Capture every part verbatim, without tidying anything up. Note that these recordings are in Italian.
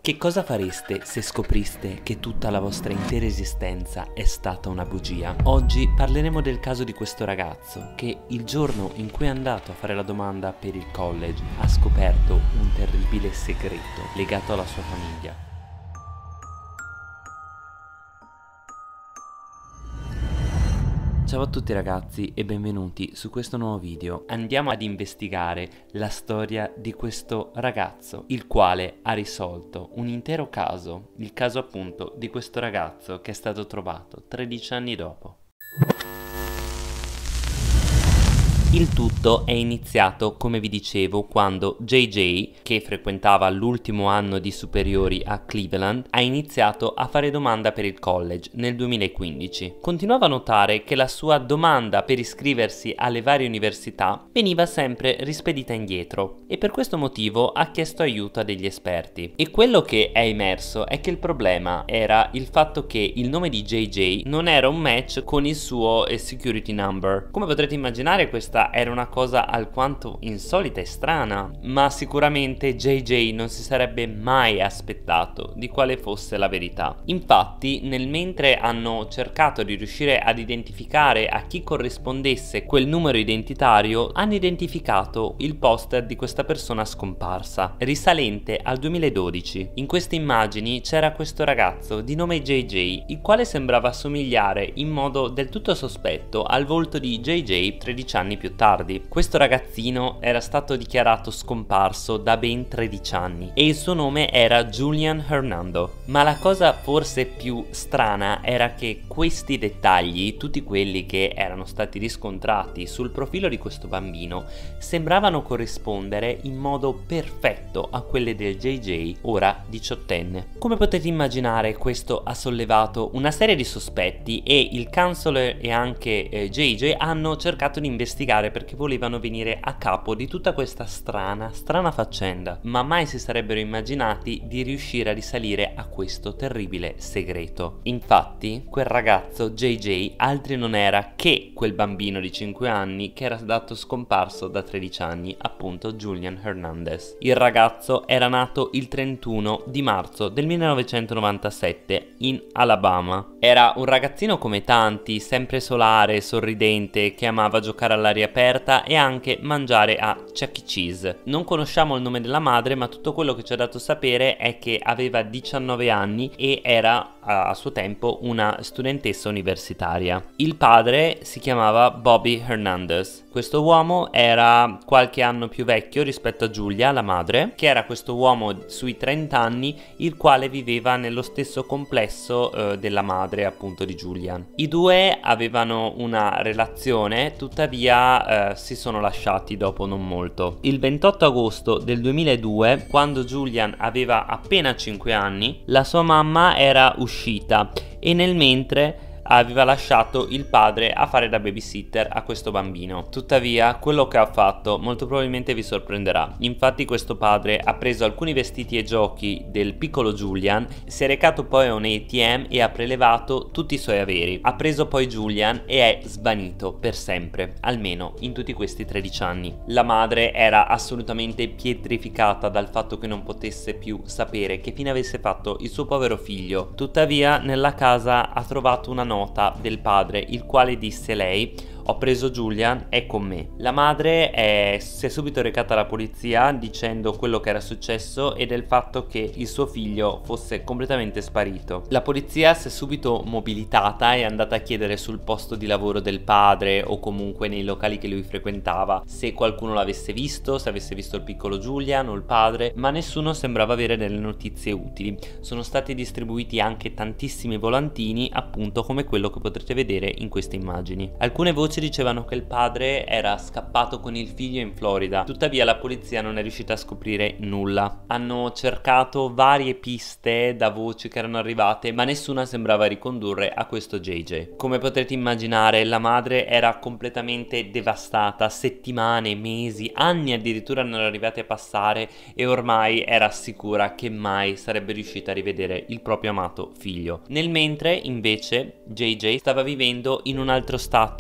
Che cosa fareste se scopriste che tutta la vostra intera esistenza è stata una bugia? Oggi parleremo del caso di questo ragazzo che il giorno in cui è andato a fare la domanda per il college ha scoperto un terribile segreto legato alla sua famiglia. Ciao a tutti ragazzi e benvenuti su questo nuovo video. Andiamo ad investigare la storia di questo ragazzo, il quale ha risolto un intero caso, il caso appunto di questo ragazzo che è stato trovato tredici anni dopo. Il tutto è iniziato, come vi dicevo, quando J J, che frequentava l'ultimo anno di superiori a Cleveland, ha iniziato a fare domanda per il college nel duemilaquindici. Continuava a notare che la sua domanda per iscriversi alle varie università veniva sempre rispedita indietro e per questo motivo ha chiesto aiuto a degli esperti. E quello che è emerso è che il problema era il fatto che il nome di J J non era un match con il suo security number. Come potrete immaginare, questa era una cosa alquanto insolita e strana, ma sicuramente J J non si sarebbe mai aspettato di quale fosse la verità. Infatti, nel mentre hanno cercato di riuscire ad identificare a chi corrispondesse quel numero identitario, hanno identificato il poster di questa persona scomparsa, risalente al duemiladodici. In queste immagini c'era questo ragazzo di nome J J, il quale sembrava somigliare in modo del tutto sospetto al volto di J J tredici anni più tardi. Questo ragazzino era stato dichiarato scomparso da ben tredici anni e il suo nome era Julian Hernando. Ma la cosa forse più strana era che questi dettagli, tutti quelli che erano stati riscontrati sul profilo di questo bambino, sembravano corrispondere in modo perfetto a quelle del J J, ora diciottenne. Come potete immaginare, questo ha sollevato una serie di sospetti e il counselor e anche eh, J J hanno cercato di investigare perché volevano venire a capo di tutta questa strana, strana faccenda, ma mai si sarebbero immaginati di riuscire a risalire a questo terribile segreto. Infatti, quel ragazzo J J altri non era che quel bambino di cinque anni che era stato scomparso da tredici anni, appunto Julian Hernandez. Il ragazzo era nato il trentuno di marzo del millenovecentonovantasette in Alabama. Era un ragazzino come tanti, sempre solare, sorridente, che amava giocare all'aria aperta e anche mangiare a Chuck E. Cheese. Non conosciamo il nome della madre, ma tutto quello che ci ha dato sapere è che aveva diciannove anni e era a suo tempo una studentessa universitaria. Il padre si chiamava Bobby Hernandez. Questo uomo era qualche anno più vecchio rispetto a Julia, la madre, che era questo uomo sui trenta anni, il quale viveva nello stesso complesso eh, della madre, appunto, di Julian. I due avevano una relazione, tuttavia eh, si sono lasciati dopo non molto. Il ventotto agosto del duemiladue, quando Julian aveva appena cinque anni, la sua mamma era uscita e nel mentre aveva lasciato il padre a fare da babysitter a questo bambino. Tuttavia, quello che ha fatto molto probabilmente vi sorprenderà. Infatti questo padre ha preso alcuni vestiti e giochi del piccolo Julian, si è recato poi a un A T M e ha prelevato tutti i suoi averi. Ha preso poi Julian e è svanito per sempre, almeno in tutti questi tredici anni. La madre era assolutamente pietrificata dal fatto che non potesse più sapere che fine avesse fatto il suo povero figlio. Tuttavia, nella casa ha trovato una nota del padre, il quale disse lei: "Ho preso Julian, è con me". La madre è, si è subito recata alla polizia dicendo quello che era successo e del fatto che il suo figlio fosse completamente sparito. La polizia si è subito mobilitata e è andata a chiedere sul posto di lavoro del padre o comunque nei locali che lui frequentava se qualcuno l'avesse visto, se avesse visto il piccolo Julian o il padre, ma nessuno sembrava avere delle notizie utili. Sono stati distribuiti anche tantissimi volantini, appunto come quello che potrete vedere in queste immagini. Alcune voci dicevano che il padre era scappato con il figlio in Florida, tuttavia la polizia non è riuscita a scoprire nulla. Hanno cercato varie piste da voci che erano arrivate, ma nessuna sembrava ricondurre a questo J J. Come potrete immaginare, la madre era completamente devastata, settimane, mesi, anni addirittura non erano arrivati a passare e ormai era sicura che mai sarebbe riuscita a rivedere il proprio amato figlio. Nel mentre, invece, J J stava vivendo in un altro stato eh,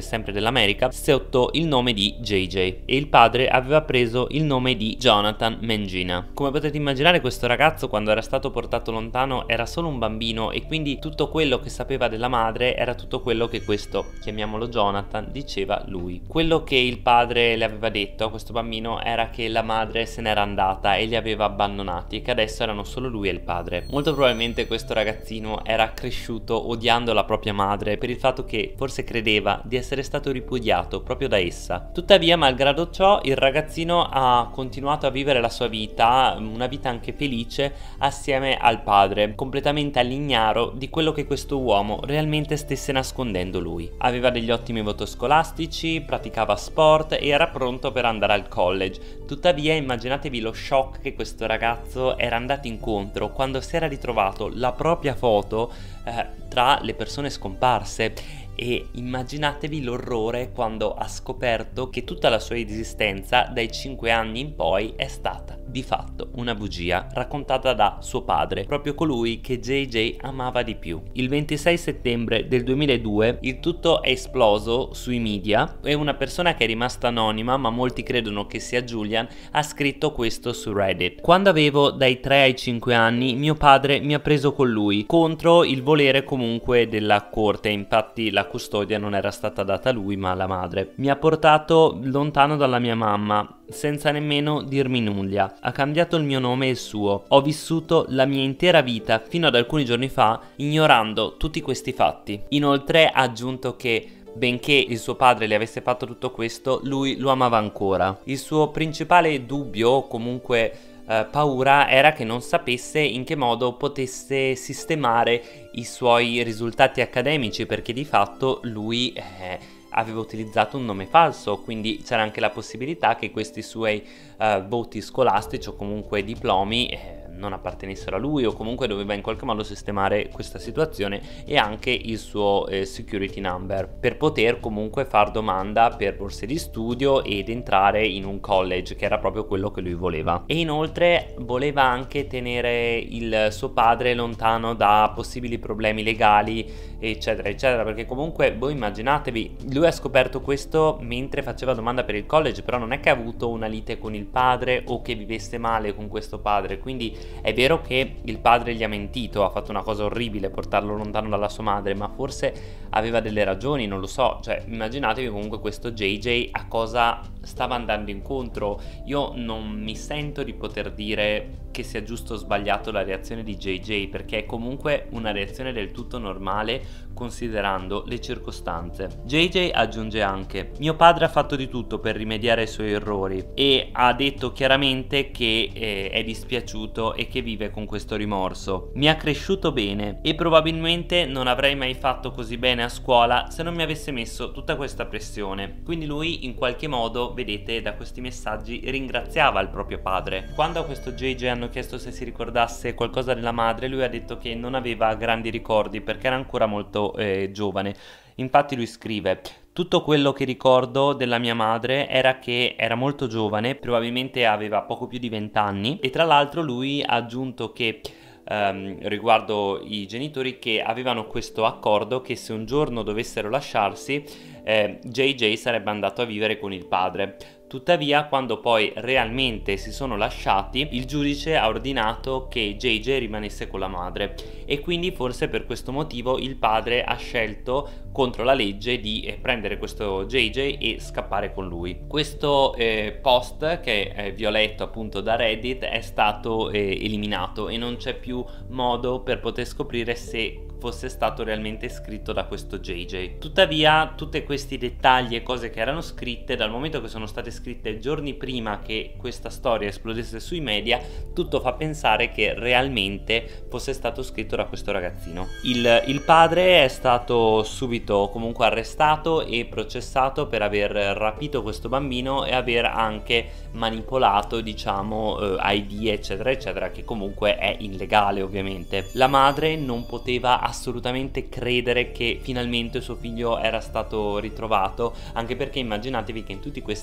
sempre dell'America, sotto il nome di J J, e il padre aveva preso il nome di Jonathan Mangina. Come potete immaginare, questo ragazzo, quando era stato portato lontano, era solo un bambino, e quindi tutto quello che sapeva della madre era tutto quello che questo, chiamiamolo Jonathan, diceva lui. Quello che il padre le aveva detto a questo bambino era che la madre se n'era andata e li aveva abbandonati e che adesso erano solo lui e il padre. Molto probabilmente questo ragazzino era cresciuto odiando la propria madre per il fatto che forse credeva di essere stato ripudiato proprio da essa. Tuttavia, malgrado ciò, il ragazzino ha continuato a vivere la sua vita, una vita anche felice, assieme al padre, completamente all'ignaro di quello che questo uomo realmente stesse nascondendo lui. Aveva degli ottimi voti scolastici, praticava sport e era pronto per andare al college. Tuttavia, immaginatevi lo shock che questo ragazzo era andato incontro quando si era ritrovato la propria foto eh, tra le persone scomparse, e immaginatevi l'orrore quando ha scoperto che tutta la sua esistenza dai cinque anni in poi è stata di fatto una bugia raccontata da suo padre, proprio colui che J J amava di più. Il ventisei settembre del duemiladue il tutto è esploso sui media e una persona che è rimasta anonima, ma molti credono che sia Julian, ha scritto questo su Reddit: quando avevo dai tre ai cinque anni mio padre mi ha preso con lui contro il volere comunque della corte, infatti la custodia non era stata data a lui ma alla madre. Mi ha portato lontano dalla mia mamma senza nemmeno dirmi nulla, ha cambiato il mio nome e il suo. Ho vissuto la mia intera vita fino ad alcuni giorni fa ignorando tutti questi fatti. Inoltre ha aggiunto che benché il suo padre le avesse fatto tutto questo, lui lo amava ancora. Il suo principale dubbio, o comunque eh, paura, era che non sapesse in che modo potesse sistemare i suoi risultati accademici, perché di fatto lui eh, aveva utilizzato un nome falso, quindi c'era anche la possibilità che questi suoi eh, voti scolastici o comunque diplomi eh, non appartenessero a lui, o comunque doveva in qualche modo sistemare questa situazione e anche il suo eh, security number per poter comunque far domanda per borse di studio ed entrare in un college, che era proprio quello che lui voleva. E inoltre voleva anche tenere il suo padre lontano da possibili problemi legali, eccetera eccetera, perché comunque voi immaginatevi, lui ha scoperto questo mentre faceva domanda per il college, però non è che ha avuto una lite con il padre o che vivesse male con questo padre, quindi è vero che il padre gli ha mentito, ha fatto una cosa orribile, portarlo lontano dalla sua madre, ma forse aveva delle ragioni, non lo so. Cioè, immaginatevi comunque questo J J a cosa stava andando incontro. Io non mi sento di poter dire che sia giusto o sbagliato la reazione di J J, perché è comunque una reazione del tutto normale considerando le circostanze. J J aggiunge anche: mio padre ha fatto di tutto per rimediare ai suoi errori e ha detto chiaramente che eh, è dispiaciuto e che vive con questo rimorso. Mi ha cresciuto bene e probabilmente non avrei mai fatto così bene a scuola se non mi avesse messo tutta questa pressione. Quindi lui in qualche modo, vedete da questi messaggi, ringraziava il proprio padre. Quando a questo J J hanno chiesto se si ricordasse qualcosa della madre, lui ha detto che non aveva grandi ricordi perché era ancora molto eh, giovane. Infatti lui scrive: tutto quello che ricordo della mia madre era che era molto giovane, probabilmente aveva poco più di venti anni, e tra l'altro lui ha aggiunto che Um, riguardo i genitori, che avevano questo accordo che se un giorno dovessero lasciarsi eh, J J sarebbe andato a vivere con il padre. Tuttavia, quando poi realmente si sono lasciati, il giudice ha ordinato che J J rimanesse con la madre, e quindi forse per questo motivo il padre ha scelto contro la legge di eh, prendere questo J J e scappare con lui. Questo eh, post, che eh, vi ho letto appunto da Reddit, è stato eh, eliminato e non c'è più modo per poter scoprire se fosse stato realmente scritto da questo J J. Tuttavia, tutti questi dettagli e cose che erano scritte, dal momento che sono state scritte giorni prima che questa storia esplodesse sui media, tutto fa pensare che realmente fosse stato scritto da questo ragazzino. Il, il padre è stato subito comunque arrestato e processato per aver rapito questo bambino e aver anche manipolato, diciamo, eh, I D eccetera eccetera, che comunque è illegale ovviamente. La madre non poteva assolutamente credere che finalmente suo figlio era stato ritrovato, anche perché immaginatevi che in tutti questi anni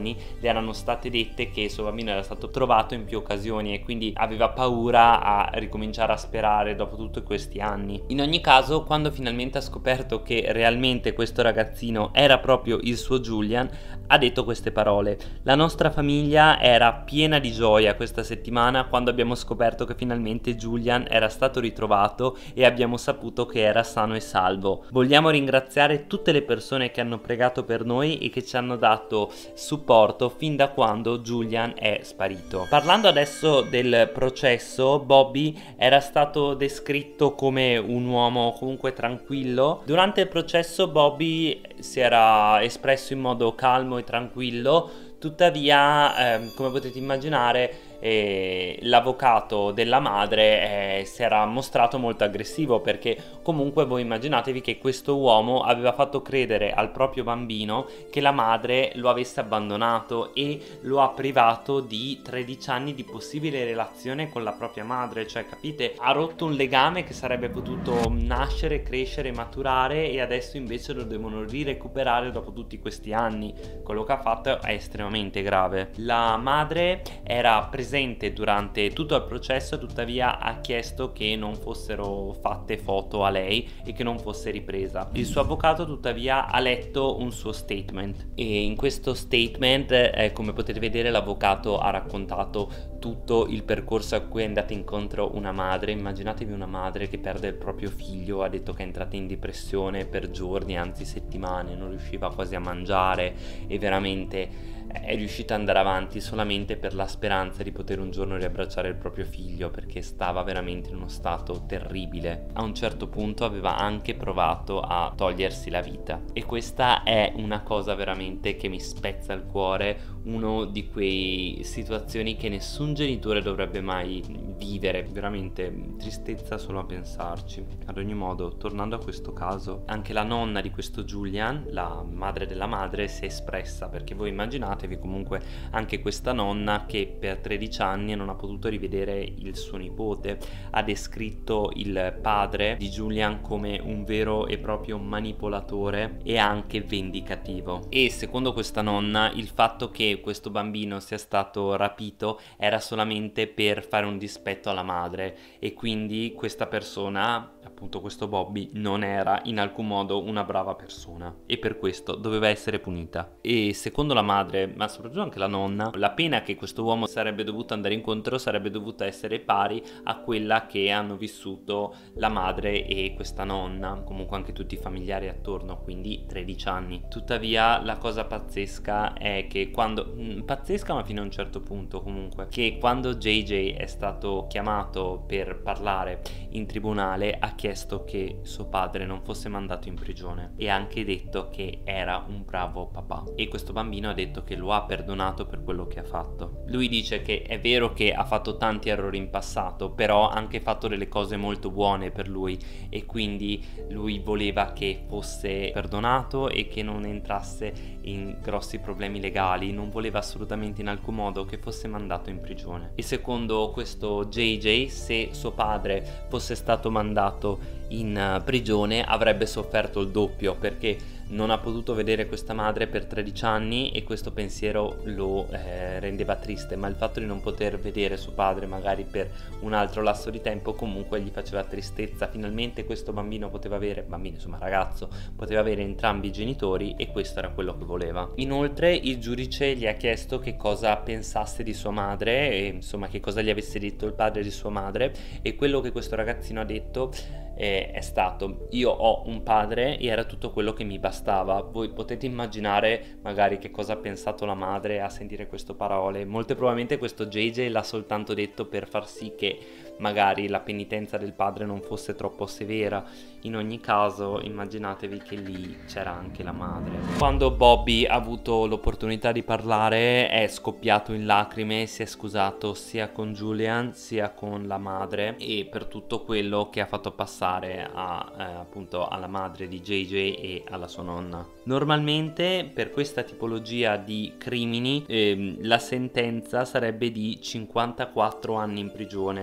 anni le erano state dette che il suo bambino era stato trovato in più occasioni e quindi aveva paura a ricominciare a sperare dopo tutti questi anni. In ogni caso, quando finalmente ha scoperto che realmente questo ragazzino era proprio il suo Julian, ha detto queste parole: la nostra famiglia era piena di gioia questa settimana quando abbiamo scoperto che finalmente Julian era stato ritrovato e abbiamo saputo che era sano e salvo. Vogliamo ringraziare tutte le persone che hanno pregato per noi e che ci hanno dato supporto fin da quando Julian è sparito. Parlando adesso del processo, Bobby era stato descritto come un uomo comunque tranquillo. Durante il processo Bobby si era espresso in modo calmo e tranquillo, tuttavia ehm, come potete immaginare eh, l'avvocato della madre eh, si era mostrato molto aggressivo, perché comunque voi immaginatevi che questo uomo aveva fatto credere al proprio bambino che la madre lo avesse abbandonato e lo ha privato di tredici anni di possibile relazione con la propria madre. Cioè, capite, ha rotto un legame che sarebbe potuto nascere, crescere, maturare, e adesso invece lo devono rirecuperare dopo tutti questi anni. Quello che ha fatto è estremamente grave. La madre era presente durante tutto il processo, tuttavia ha chiesto che non fossero fatte foto a lei e che non fosse ripresa. Il suo avvocato tuttavia ha letto un suo statement e in questo statement eh, come potete vedere l'avvocato ha raccontato tutto il percorso a cui è andata incontro una madre. Immaginatevi una madre che perde il proprio figlio, ha detto che è entrata in depressione per giorni, anzi settimane, non riusciva quasi a mangiare e veramente è riuscita ad andare avanti solamente per la speranza di poter un giorno riabbracciare il proprio figlio, perché stava veramente in uno stato terribile. A un certo punto aveva anche provato a togliersi la vita e questa è una cosa veramente che mi spezza il cuore, uno di quei situazioni che nessun genitore dovrebbe mai vivere, veramente tristezza solo a pensarci. Ad ogni modo, tornando a questo caso, anche la nonna di questo Julian, la madre della madre, si è espressa, perché voi immaginatevi comunque anche questa nonna che per tredici anni non ha potuto rivedere il suo nipote, ha descritto il padre di Julian come un vero e proprio manipolatore e anche vendicativo. E secondo questa nonna il fatto che questo bambino sia stato rapito era solamente per fare un dispetto alla madre, e quindi questa persona, appunto questo Bobby, non era in alcun modo una brava persona e per questo doveva essere punita. E secondo la madre, ma soprattutto anche la nonna, la pena che questo uomo sarebbe dovuto andare incontro sarebbe dovuta essere pari a quella che hanno vissuto la madre e questa nonna, comunque anche tutti i familiari attorno, quindi tredici anni. Tuttavia la cosa pazzesca è che quando mh, pazzesca ma fino a un certo punto comunque, che quando J J è stato chiamato per parlare in tribunale ha chiesto che suo padre non fosse mandato in prigione e ha anche detto che era un bravo papà, e questo bambino ha detto che lo ha perdonato per quello che ha fatto. Lui dice che è vero che ha fatto tanti errori in passato, però ha anche fatto delle cose molto buone per lui, e quindi lui voleva che fosse perdonato e che non entrasse in grossi problemi legali, non voleva assolutamente in alcun modo che fosse mandato in prigione. E secondo questo J J, se suo padre fosse stato mandato in prigione avrebbe sofferto il doppio, perché non ha potuto vedere questa madre per tredici anni e questo pensiero lo eh, rendeva triste, ma il fatto di non poter vedere suo padre magari per un altro lasso di tempo comunque gli faceva tristezza. Finalmente questo bambino poteva avere, bambino insomma ragazzo, poteva avere entrambi i genitori e questo era quello che voleva. Inoltre il giudice gli ha chiesto che cosa pensasse di sua madre e insomma che cosa gli avesse detto il padre di sua madre, e quello che questo ragazzino ha detto eh, è stato: io ho un padre e era tutto quello che mi bastava. Voi potete immaginare magari che cosa ha pensato la madre a sentire queste parole. Molto probabilmente questo J J l'ha soltanto detto per far sì che magari la penitenza del padre non fosse troppo severa. In ogni caso immaginatevi che lì c'era anche la madre. Quando Bobby ha avuto l'opportunità di parlare è scoppiato in lacrime, si è scusato sia con Julian sia con la madre e per tutto quello che ha fatto passare a, eh, appunto alla madre di J J e alla sua nonna. Normalmente per questa tipologia di crimini ehm, la sentenza sarebbe di cinquantaquattro anni in prigione. Tuttavia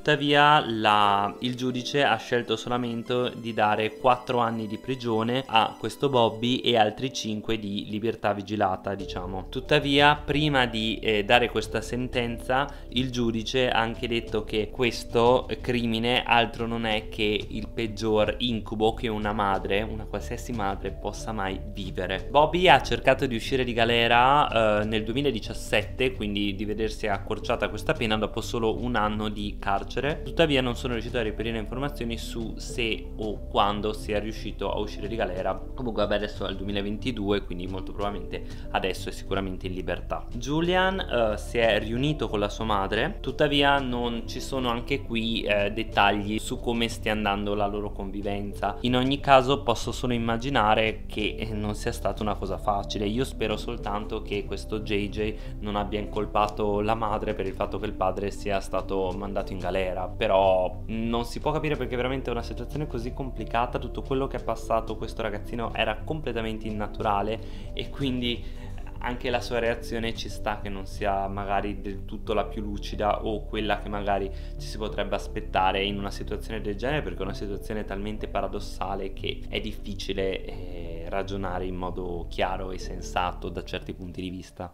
Tuttavia la, il giudice ha scelto solamente di dare quattro anni di prigione a questo Bobby e altri cinque di libertà vigilata, diciamo. Tuttavia, prima di eh, dare questa sentenza, il giudice ha anche detto che questo crimine altro non è che il peggior incubo che una madre, una qualsiasi madre, possa mai vivere. Bobby ha cercato di uscire di galera eh, nel duemiladiciassette, quindi di vedersi accorciata questa pena dopo solo un anno di carcere. Tuttavia non sono riuscito a reperire informazioni su se o quando sia riuscito a uscire di galera. Comunque vabbè, adesso è il duemilaventidue, quindi molto probabilmente adesso è sicuramente in libertà. Julian eh, si è riunito con la sua madre, tuttavia non ci sono anche qui eh, dettagli su come stia andando la loro convivenza. In ogni caso posso solo immaginare che non sia stata una cosa facile. Io spero soltanto che questo J J non abbia incolpato la madre per il fatto che il padre sia stato mandato in galera, però non si può capire perché veramente è una situazione così complicata. Tutto quello che ha passato questo ragazzino era completamente innaturale e quindi anche la sua reazione ci sta che non sia magari del tutto la più lucida o quella che magari ci si potrebbe aspettare in una situazione del genere, perché è una situazione talmente paradossale che è difficile eh, ragionare in modo chiaro e sensato da certi punti di vista.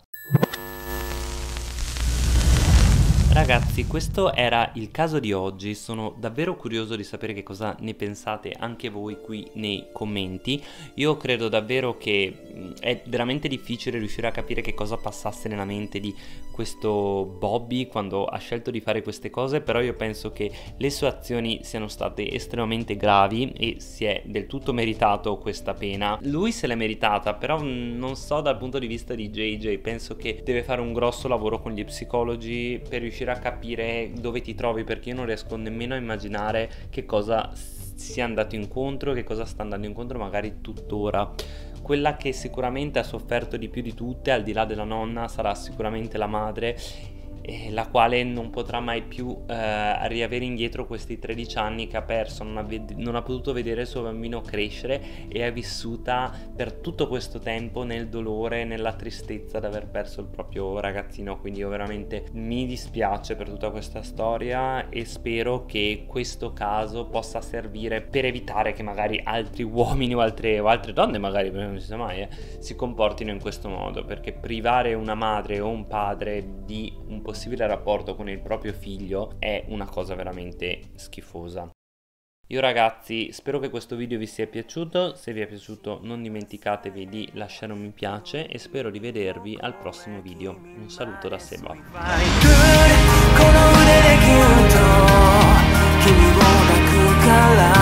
Ragazzi, questo era il caso di oggi, sono davvero curioso di sapere che cosa ne pensate anche voi qui nei commenti. Io credo davvero che è veramente difficile riuscire a capire che cosa passasse nella mente di questo Bobby quando ha scelto di fare queste cose, però io penso che le sue azioni siano state estremamente gravi e si è del tutto meritato questa pena. Lui se l'è meritata, però non so dal punto di vista di J J, penso che deve fare un grosso lavoro con gli psicologi per riuscire a capire dove ti trovi, perché io non riesco nemmeno a immaginare che cosa sia andato incontro, che cosa sta andando incontro magari tuttora. Quella che sicuramente ha sofferto di più di tutte, al di là della nonna, sarà sicuramente la madre, eh, la quale non potrà mai più eh, riavere indietro questi tredici anni che ha perso, non ha, non ha potuto vedere il suo bambino crescere e è vissuta per tutto questo tempo nel dolore, nella tristezza di aver perso il proprio ragazzino. Quindi io veramente mi dispiace per tutta questa storia e spero che questo caso possa servire per evitare che magari altri uomini o altre, o altre donne magari, perché non si sa mai, eh, si comportino in questo modo, perché privare una madre o un padre di un possibile rapporto con il proprio figlio è una cosa veramente schifosa. Io ragazzi spero che questo video vi sia piaciuto, se vi è piaciuto non dimenticatevi di lasciare un mi piace e spero di vedervi al prossimo video. Un saluto da Seba.